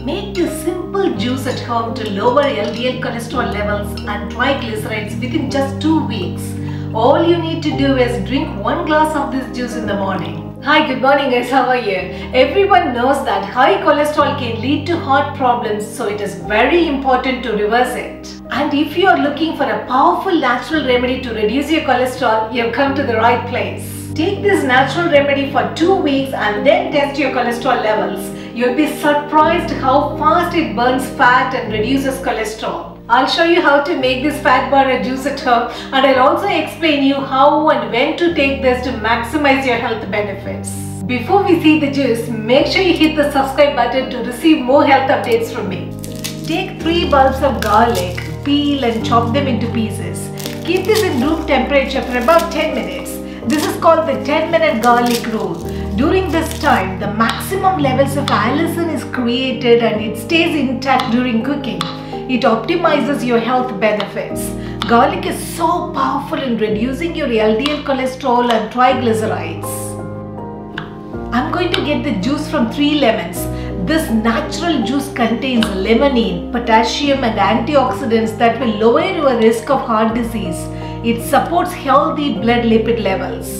Make this simple juice at home to lower LDL cholesterol levels and triglycerides within just 2 weeks. All you need to do is drink 1 glass of this juice in the morning. Hi, good morning guys, how are you? Everyone knows that high cholesterol can lead to heart problems, so it is very important to reverse it. And if you are looking for a powerful natural remedy to reduce your cholesterol, you have come to the right place. Take this natural remedy for 2 weeks and then test your cholesterol levels. You'll be surprised how fast it burns fat and reduces cholesterol. I'll show you how to make this fat burner juice at home, and I'll also explain you how and when to take this to maximize your health benefits. Before we see the juice, make sure you hit the subscribe button to receive more health updates from me. Take 3 bulbs of garlic, peel and chop them into pieces. Keep this in room temperature for about 10 minutes. This is called the 10-minute garlic rule. During this time, the maximum levels of allicin is created and it stays intact during cooking. It optimizes your health benefits. Garlic is so powerful in reducing your LDL cholesterol and triglycerides. I'm going to get the juice from 3 lemons. This natural juice contains limonene, potassium and antioxidants that will lower your risk of heart disease. It supports healthy blood lipid levels.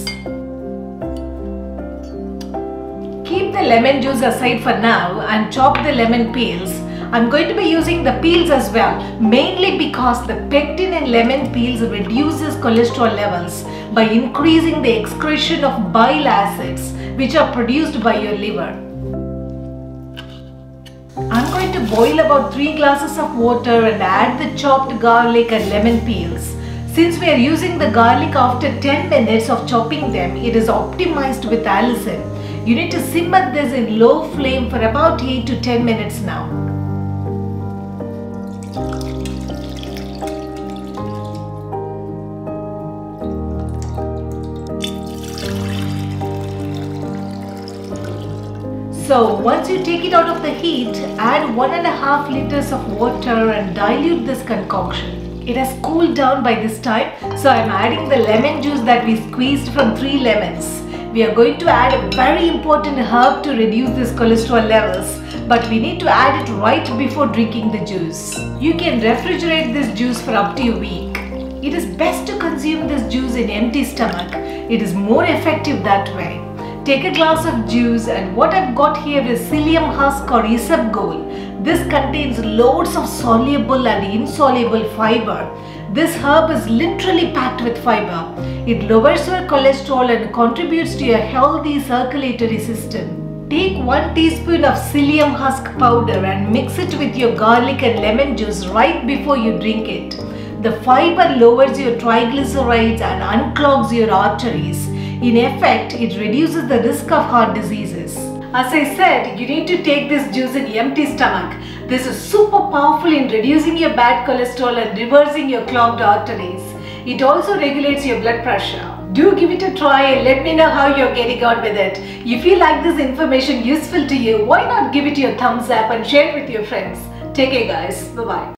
Keep the lemon juice aside for now and chop the lemon peels. I'm going to be using the peels as well, mainly because the pectin in lemon peels reduces cholesterol levels by increasing the excretion of bile acids which are produced by your liver. I'm going to boil about 3 glasses of water and add the chopped garlic and lemon peels. Since we are using the garlic after 10 minutes of chopping them, it is optimized with allicin. You need to simmer this in low flame for about 8 to 10 minutes now. So once you take it out of the heat, add 1.5 liters of water and dilute this concoction. It has cooled down by this time, so I am adding the lemon juice that we squeezed from 3 lemons. We are going to add a very important herb to reduce these cholesterol levels, but we need to add it right before drinking the juice. You can refrigerate this juice for up to a week. It is best to consume this juice in empty stomach. It is more effective that way. Take a glass of juice, and what I've got here is psyllium husk or isabgol. This contains loads of soluble and insoluble fiber. This herb is literally packed with fiber. It lowers your cholesterol and contributes to your healthy circulatory system. Take 1 teaspoon of psyllium husk powder and mix it with your garlic and lemon juice right before you drink it. The fiber lowers your triglycerides and unclogs your arteries. In effect, it reduces the risk of heart diseases. As I said, you need to take this juice in empty stomach. This is super powerful in reducing your bad cholesterol and reversing your clogged arteries. It also regulates your blood pressure. Do give it a try and let me know how you're getting on with it. If you like this information useful to you, why not give it your thumbs up and share it with your friends. Take care guys. Bye-bye.